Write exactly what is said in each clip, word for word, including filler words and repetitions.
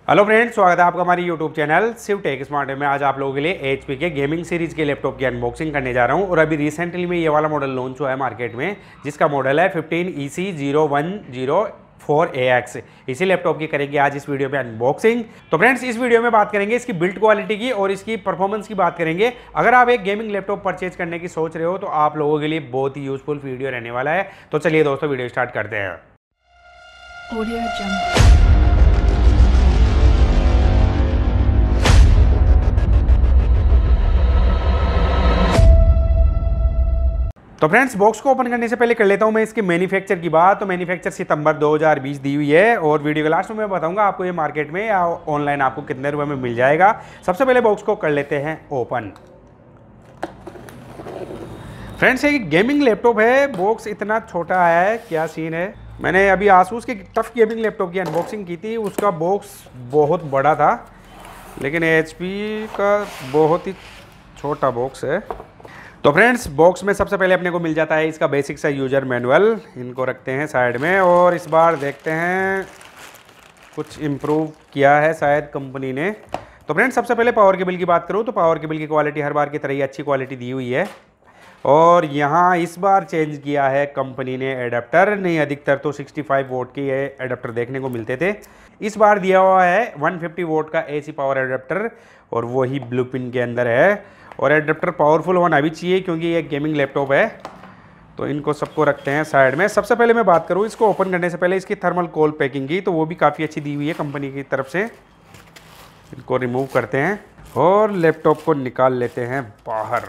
Hello friends, स्वागत है आपका हमारी YouTube channel Shiv tech smart में। आज आप लोगों के लिए एचपी के गेमिंग सीरीज के लैपटॉप की अनबॉक्सिंग करने जा रहा हूं। और अभी रिसेंटली में ये वाला मॉडल लॉन्च हुआ है मार्केट में, जिसका मॉडल है fifteen E C zero one zero four A X. इसी लैपटॉप की करेंगे आज इस वीडियो में अनबॉक्सिंग। तो फ्रेंड्स, इस वीडियो में बात करेंगे इसकी बिल्ड क्वालिटी की और इसकी परफॉर्मेंस की बात करेंगे। अगर आप एक गेमिंग लैपटॉप परचेज करने की सोच रहे हो तो आप लोगों के लिए बहुत ही यूजफुल वीडियो रहने वाला है। तो चलिए दोस्तों, वीडियो स्टार्ट करते हैं। Audio Jungle. तो फ्रेंड्स, बॉक्स को ओपन करने से पहले कर लेता हूं मैं इसके मैन्युफैक्चर की बात। तो मैन्युफैक्चर सितंबर दो हज़ार बीस दी हुई है और वीडियो के लास्ट में मैं बताऊंगा आपको ये मार्केट में या ऑनलाइन आपको कितने रुपए में मिल जाएगा। सबसे पहले बॉक्स को कर लेते हैं ओपन। फ्रेंड्स, एक गेमिंग लैपटॉप है, बॉक्स इतना छोटा आया है, क्या सीन है। मैंने अभी आसूस के टफ गेमिंग लैपटॉप की अनबॉक्सिंग की थी, उसका बॉक्स बहुत बड़ा था, लेकिन एचपी का बहुत ही छोटा बॉक्स है। तो फ्रेंड्स, बॉक्स में सबसे पहले अपने को मिल जाता है इसका बेसिक सा यूजर मैनुअल। इनको रखते हैं साइड में और इस बार देखते हैं कुछ इम्प्रूव किया है शायद कंपनी ने। तो फ्रेंड्स, सबसे पहले पावर केबल की बात करूँ तो पावर केबल की क्वालिटी हर बार की तरह ही अच्छी क्वालिटी दी हुई है। और यहाँ इस बार चेंज किया है कंपनी ने एडाप्टर। नहीं, अधिकतर तो सिक्सटी फाइव वोट के ये एडाप्टर देखने को मिलते थे। इस बार दिया हुआ है वन फिफ्टी वोट का एसी पावर एडाप्टर और वही ब्लू पिन के अंदर है। और एडाप्टर पावरफुल होना भी चाहिए क्योंकि ये गेमिंग लैपटॉप है। तो इनको सबको रखते हैं साइड में। सबसे पहले मैं बात करूँ इसको ओपन करने से पहले इसकी थर्मल कोल पैकिंग की, तो वो भी काफ़ी अच्छी दी हुई है कंपनी की तरफ से। इनको रिमूव करते हैं और लैपटॉप को निकाल लेते हैं बाहर।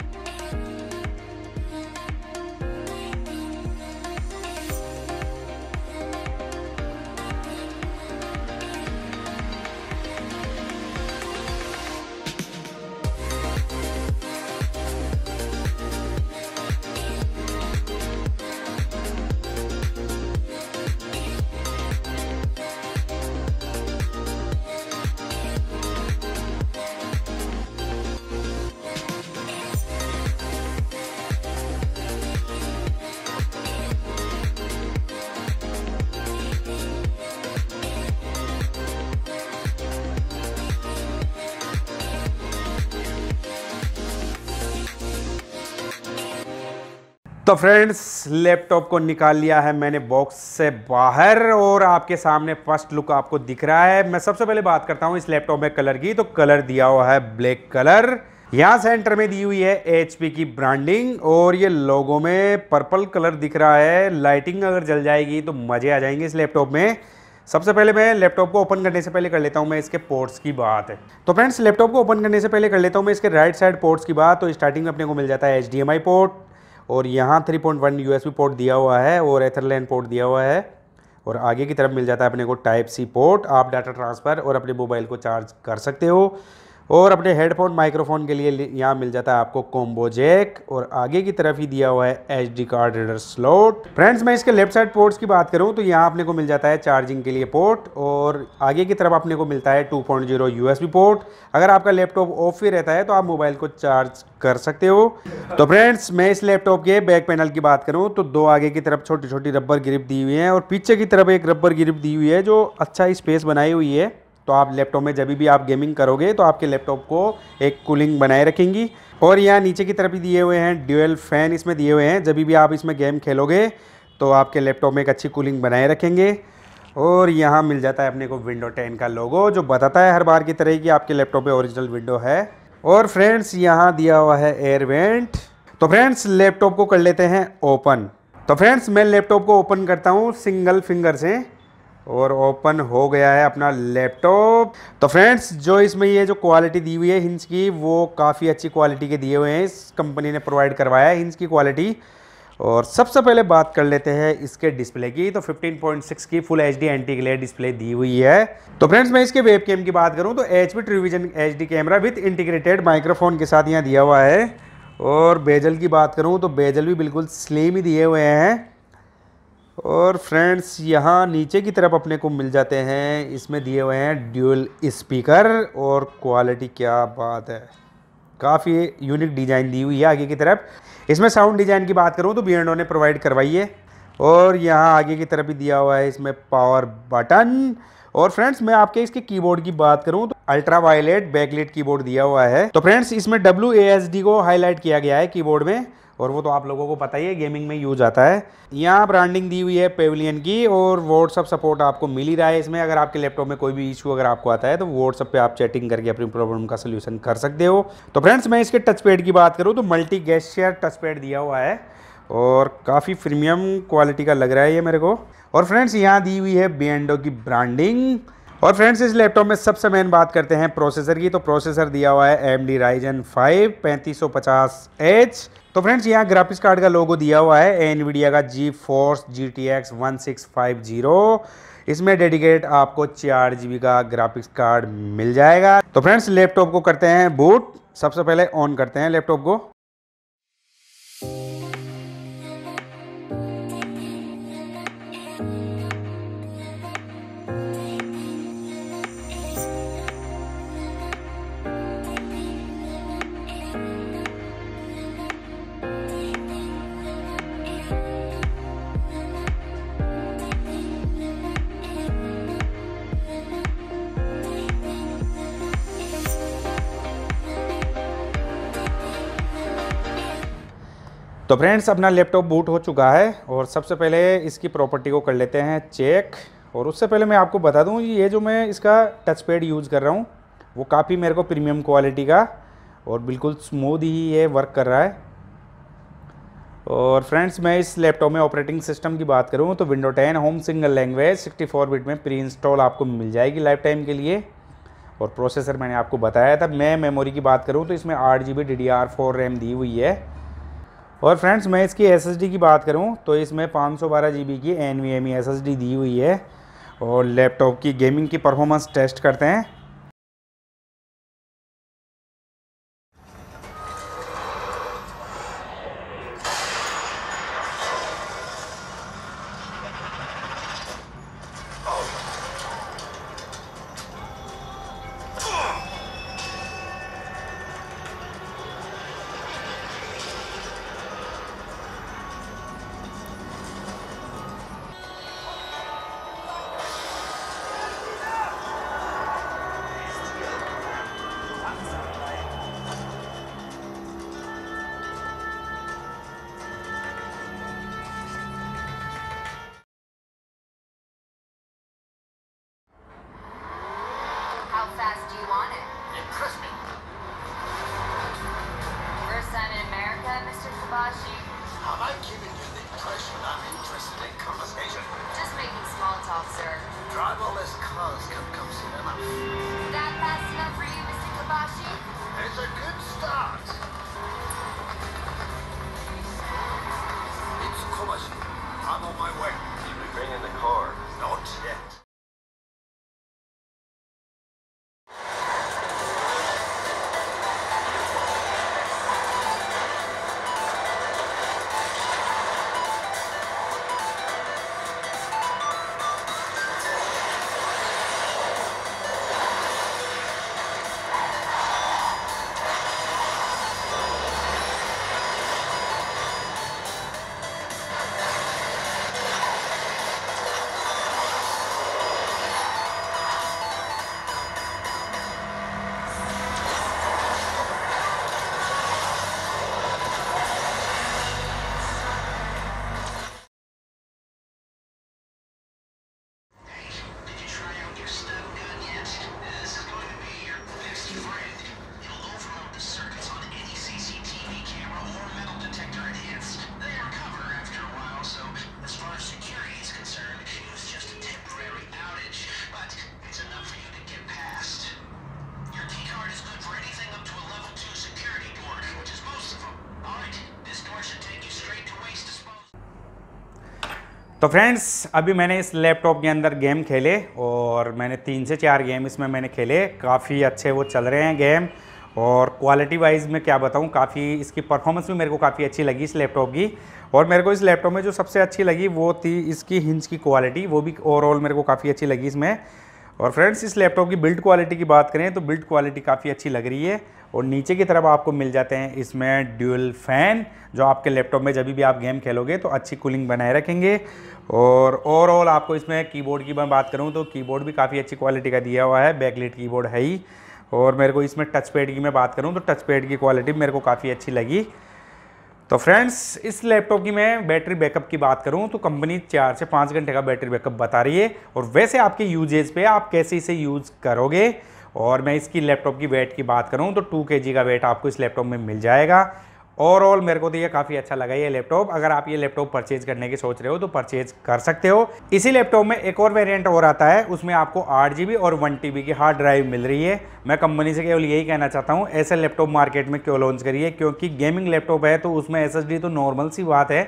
तो फ्रेंड्स, लैपटॉप को निकाल लिया है मैंने बॉक्स से बाहर और आपके सामने फर्स्ट लुक आपको दिख रहा है। मैं सबसे पहले बात करता हूं इस लैपटॉप में कलर की। तो कलर दिया हुआ है ब्लैक कलर। यहां सेंटर में दी हुई है एचपी की ब्रांडिंग और ये लोगो में पर्पल कलर दिख रहा है। लाइटिंग अगर जल जाएगी तो मजे आ जाएंगे इस लैपटॉप में। सबसे पहले मैं लैपटॉप को ओपन करने से पहले कर लेता हूं मैं इसके पोर्ट्स की बात है। तो फ्रेंड्स, लैपटॉप को ओपन करने से पहले कर लेता हूं मैं इसके राइट साइड पोर्ट्स की बात। तो स्टार्टिंग में अपने को मिल जाता है H D M I port और यहाँ three point one USB port दिया हुआ है और एथरलैन पोर्ट दिया हुआ है। और आगे की तरफ मिल जाता है अपने को टाइप सी पोर्ट। आप डाटा ट्रांसफ़र और अपने मोबाइल को चार्ज कर सकते हो। और अपने हेडफोन माइक्रोफोन के लिए यहाँ मिल जाता है आपको कॉम्बो जैक और आगे की तरफ ही दिया हुआ है HD card reader slot. Friends, मैं इसके लेफ्ट साइड पोर्ट्स की बात करूँ तो यहाँ अपने को मिल जाता है चार्जिंग के लिए पोर्ट और आगे की तरफ अपने को मिलता है two point zero USB port. अगर आपका लैपटॉप ऑफ ही रहता है तो आप मोबाइल को चार्ज कर सकते हो। तो फ्रेंड्स, मैं इस लैपटॉप के बैक पैनल की बात करूँ तो दो आगे की तरफ छोटी छोटी रबर ग्रिप दी हुई है और पीछे की तरफ एक रबर ग्रिप दी हुई है जो अच्छा स्पेस बनाई हुई है। तो आप लैपटॉप में जब भी आप गेमिंग करोगे तो आपके लैपटॉप को एक कूलिंग बनाए रखेंगी। और यहाँ नीचे की तरफ भी दिए हुए हैं ड्यूअल फैन इसमें दिए हुए हैं। जब भी आप इसमें गेम खेलोगे तो आपके लैपटॉप में एक अच्छी कूलिंग बनाए रखेंगे। और यहाँ मिल जाता है अपने को विंडो टेन का लोगो जो बताता है हर बार की तरह कि आपके लैपटॉप में ओरिजिनल विंडो है। और फ्रेंड्स, यहाँ दिया हुआ है एयर वेंट। तो फ्रेंड्स, लैपटॉप को कर लेते हैं ओपन। तो फ्रेंड्स, मैं लैपटॉप को ओपन करता हूँ सिंगल फिंगर से और ओपन हो गया है अपना लैपटॉप। तो फ्रेंड्स, जो इसमें ये जो क्वालिटी दी हुई है हिंज की, वो काफ़ी अच्छी क्वालिटी के दिए हुए हैं। इस कंपनी ने प्रोवाइड करवाया है हिंज की क्वालिटी। और सबसे पहले बात कर लेते हैं इसके डिस्प्ले की। तो फिफ्टीन पॉइंट सिक्स की full H D anti glare display दी हुई है। तो फ्रेंड्स, मैं इसके वेब कैम की बात करूँ तो H P TrueVision H D camera with integrated microphone के साथ यहाँ दिया हुआ है। और बेजल की बात करूँ तो बेजल भी बिल्कुल स्लिम ही दिए हुए हैं। और फ्रेंड्स, यहाँ नीचे की तरफ अपने को मिल जाते हैं, इसमें दिए हुए हैं ड्यूल स्पीकर और क्वालिटी क्या बात है, काफ़ी यूनिक डिज़ाइन दी हुई है आगे की तरफ। इसमें साउंड डिज़ाइन की बात करूँ तो बी एंड ओ ने प्रोवाइड करवाई है। और यहाँ आगे की तरफ भी दिया हुआ है इसमें पावर बटन और फ्रेंड्स मैं आपके इसके कीबोर्ड की बात करूं तो अल्ट्रा वायलेट बैकलाइट कीबोर्ड दिया हुआ है। तो फ्रेंड्स इसमें डब्ल्यू ए एस डी को हाईलाइट किया गया है कीबोर्ड में, और वो तो आप लोगों को पता ही है, गेमिंग में यूज आता है। यहाँ ब्रांडिंग दी हुई है पेविलियन की, और व्हाट्सअप सपोर्ट आपको मिल ही रहा है इसमें। अगर आपके लैपटॉप में कोई भी इशू अगर आपको आता है तो व्हाट्सअप पे आप चैटिंग करके अपनी प्रॉब्लम का सोल्यूशन कर सकते हो। तो फ्रेंड्स मैं इसके टच पैड की बात करूँ तो मल्टी गेस्चर टच पैड दिया हुआ है, और काफ़ी प्रीमियम क्वालिटी का लग रहा है ये मेरे को। और फ्रेंड्स यहाँ दी हुई है बी एंड ओ की ब्रांडिंग। और फ्रेंड्स इस लैपटॉप में सबसे मेन बात करते हैं प्रोसेसर की, तो प्रोसेसर दिया हुआ है A M D Ryzen five पैंतीस सौ पचास एच। तो फ्रेंड्स यहाँ ग्राफिक्स कार्ड का लोगो दिया हुआ है एनवीडिया का GeForce G T X one six five zero. इसमें डेडिकेट आपको चार जी बी का ग्राफिक्स कार्ड मिल जाएगा। तो फ्रेंड्स लैपटॉप को करते हैं बूट। सबसे पहले ऑन करते हैं लैपटॉप को। तो फ्रेंड्स अपना लैपटॉप बूट हो चुका है, और सबसे पहले इसकी प्रॉपर्टी को कर लेते हैं चेक। और उससे पहले मैं आपको बता दूं ये जो मैं इसका टच पैड यूज़ कर रहा हूं वो काफ़ी मेरे को प्रीमियम क्वालिटी का और बिल्कुल स्मूथ ही ये वर्क कर रहा है। और फ्रेंड्स मैं इस लैपटॉप में ऑपरेटिंग सिस्टम की बात करूँ तो window ten home single language sixty four bit में प्री इंस्टॉल आपको मिल जाएगी लाइफ टाइम के लिए। और प्रोसेसर मैंने आपको बताया था। मैं मेमोरी की बात करूँ तो इसमें आठ G B D D R four RAM दी हुई है। और फ्रेंड्स मैं इसकी एस एस डी की बात करूं तो इसमें पाँच सौ बारह जी बी की N V M E S S D दी हुई है। और लैपटॉप की गेमिंग की परफॉर्मेंस टेस्ट करते हैं। How fast do you want it? Impress me. First time in America, Mister Kobashi? Am I giving you the impression I'm interested in conversation? Just making small talk, sir. Driverless cars can come soon enough. That fast enough for you, Mister Kobashi? It's a good start. It's Kobashi. I'm on my way. You'll be bringing the car. Not yet. तो friends अभी मैंने इस laptop के अंदर game खेले, और मैंने तीन से चार गेम इसमें मैंने खेले। काफ़ी अच्छे वो चल रहे हैं गेम, और क्वालिटी वाइज में क्या बताऊं, काफ़ी इसकी परफॉर्मेंस भी मेरे को काफ़ी अच्छी लगी इस लैपटॉप की। और मेरे को इस लैपटॉप में जो सबसे अच्छी लगी वो थी इसकी हिंज की क्वालिटी, वो भी ओवरऑल मेरे को काफ़ी अच्छी लगी इसमें। और फ्रेंड्स इस लैपटॉप की बिल्ड क्वालिटी की बात करें तो बिल्ड क्वालिटी काफ़ी अच्छी लग रही है, और नीचे की तरफ आपको मिल जाते हैं इसमें ड्यूल फैन, जो आपके लैपटॉप में जब भी आप गेम खेलोगे तो अच्छी कूलिंग बनाए रखेंगे। और ओवरऑल आपको इसमें कीबोर्ड की मैं बात करूं तो कीबोर्ड भी काफ़ी अच्छी क्वालिटी का दिया हुआ है, बैकलाइट कीबोर्ड है ही। और मेरे को इसमें टच पैड की मैं बात करूं तो टच पैड की क्वालिटी मेरे को काफ़ी अच्छी लगी। तो फ्रेंड्स, इस लैपटॉप की मैं बैटरी बैकअप की बात करूं तो कंपनी चार से पाँच घंटे का बैटरी बैकअप बता रही है। और वैसे आपके यूजेज पे आप कैसे इसे यूज़ करोगे, और मैं इसकी लैपटॉप की वेट की बात करूं तो टू के जी का वेट आपको इस लैपटॉप में मिल जाएगा। ओवरऑल मेरे को तो ये काफ़ी अच्छा लगा ये लैपटॉप। अगर आप ये लैपटॉप परचेज करने की सोच रहे हो तो परचेज कर सकते हो। इसी लैपटॉप में एक और वेरिएंट और आता है, उसमें आपको आठ जी बी और वन टी बी की हार्ड ड्राइव मिल रही है। मैं कंपनी से केवल यही कहना चाहता हूँ, ऐसे लैपटॉप मार्केट में क्यों लॉन्च करिए, क्योंकि गेमिंग लैपटॉप है तो उसमें एस एस डी तो नॉर्मल सी बात है।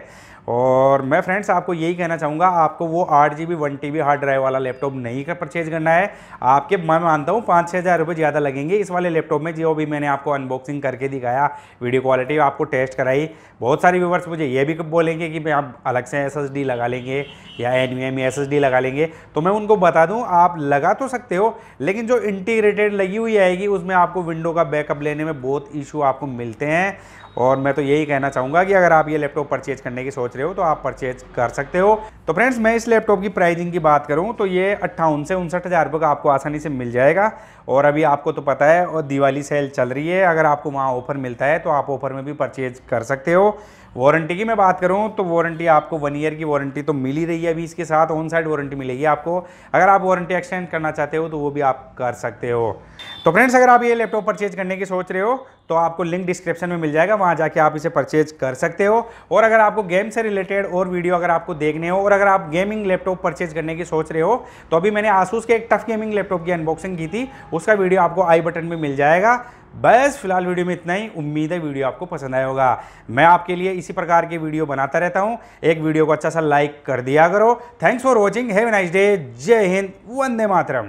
और मैं फ्रेंड्स आपको यही कहना चाहूँगा, आपको वो आठ G B one T B hard drive वाला लैपटॉप नहीं का परचेज करना है। आपके मैं मानता हूँ पाँच छः हज़ार रुपये ज़्यादा लगेंगे इस वाले लैपटॉप में, जो भी मैंने आपको अनबॉक्सिंग करके दिखाया, वीडियो क्वालिटी आपको टेस्ट कराई। बहुत सारे व्यूवर्स मुझे ये भी बोलेंगे कि मैं आप अलग से एस एस डी लगा लेंगे या N V M S S D लगा लेंगे, तो मैं उनको बता दूँ आप लगा तो सकते हो, लेकिन जो इंटीग्रेटेड लगी हुई आएगी उसमें आपको विंडो का बैकअप लेने में बहुत इशू आपको मिलते हैं। और मैं तो यही कहना चाहूँगा कि अगर आप ये लैपटॉप परचेज करने की सोच रहे हो तो आप परचेज कर सकते हो। तो फ्रेंड्स, मैं इस लैपटॉप की प्राइसिंग की बात करूँ तो ये अट्ठावन से उनसठ हज़ार रुपये का आपको आसानी से मिल जाएगा। और अभी आपको तो पता है और दिवाली सेल चल रही है, अगर आपको वहाँ ऑफर मिलता है तो आप ऑफर में भी परचेज कर सकते हो। वारंटी की मैं बात करूं तो वारंटी आपको वन ईयर की वारंटी तो मिल ही रही है, अभी इसके साथ ऑन साइड वारंटी मिलेगी आपको। अगर आप वारंटी एक्सटेंड करना चाहते हो तो वो भी आप कर सकते हो। तो फ्रेंड्स, अगर आप ये लैपटॉप परचेज करने की सोच रहे हो तो आपको लिंक डिस्क्रिप्शन में मिल जाएगा, वहाँ जाके आप इसे परचेज कर सकते हो। और अगर आपको गेम से रिलेटेड और वीडियो अगर आपको देखने हो और अगर आप गेमिंग लैपटॉप परचेज करने की सोच रहे हो तो अभी मैंने आसूस के एक टफ गेमिंग लैपटॉप की अनबॉक्सिंग की थी, उसका वीडियो आपको आई बटन में मिल जाएगा। बस फिलहाल वीडियो में इतना ही, उम्मीद है वीडियो आपको पसंद आया होगा। मैं आपके लिए इसी प्रकार के वीडियो बनाता रहता हूं, एक वीडियो को अच्छा सा लाइक कर दिया करो। Thanks for watching, have a nice day, जय हिंद, Vande Mataram.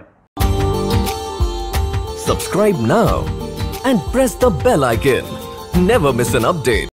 Subscribe now and press the bell icon. Never miss an update.